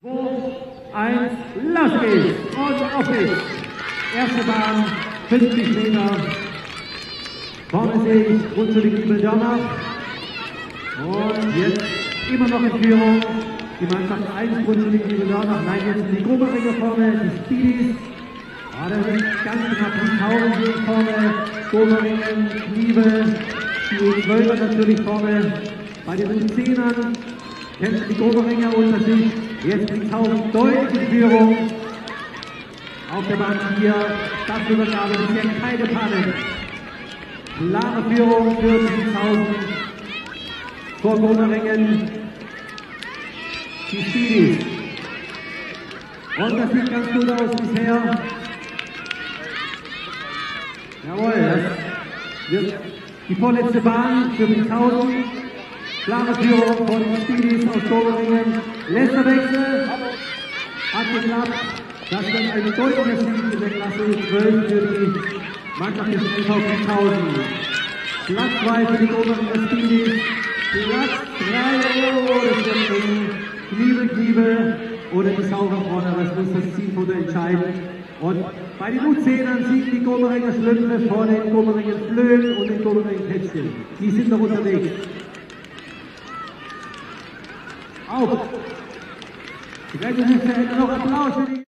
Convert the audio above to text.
2, 1, los geht's! Und auf geht's! Erste Bahn, 50 Meter. Vorne sehe ich Grundschule Giebel-Dörnach. Und jetzt immer noch in Führung. Die Mannschaft 1, Grundschule Giebel-Dörnach. Nein, jetzt sind die Gruberinger vorne, die Speedies. Da sind ganz knapp die 1000 vorne. Gruberingen, Kniebel, die 12er natürlich vorne. Bei den U10ern kämpfen die Gruberinger unter sich. Jetzt die 1000 deutlich in Führung. Auf der Bahn 4, Staffelübergabe, bisher keine Panik. Klare Führung für die 1000 vor Gruberingen. Die Speedies. Und das sieht ganz gut aus bisher. Jawohl, das wird die vorletzte Bahn für die 1000. Klare Führung von den Speedies aus Gruberingen. Letzter Wechsel. Hat geklappt. Das wird ein deutlicher Sieg in der Klasse 12 für die Mannschaft des LVG 1000. Platz 2 für die Gruberinger Speedies. Platz 3, das wird Kniebel oder die Sauber vorne, das muss das Zielfoto entscheiden. Und bei den U10ern siegen die Gruberinger Schlümpfe vor den Gruberinger Flöhen und den Gruberinger Kätzchen. Die sind noch unterwegs. Auf! Die Welt ist zu Ende, noch Applaus für die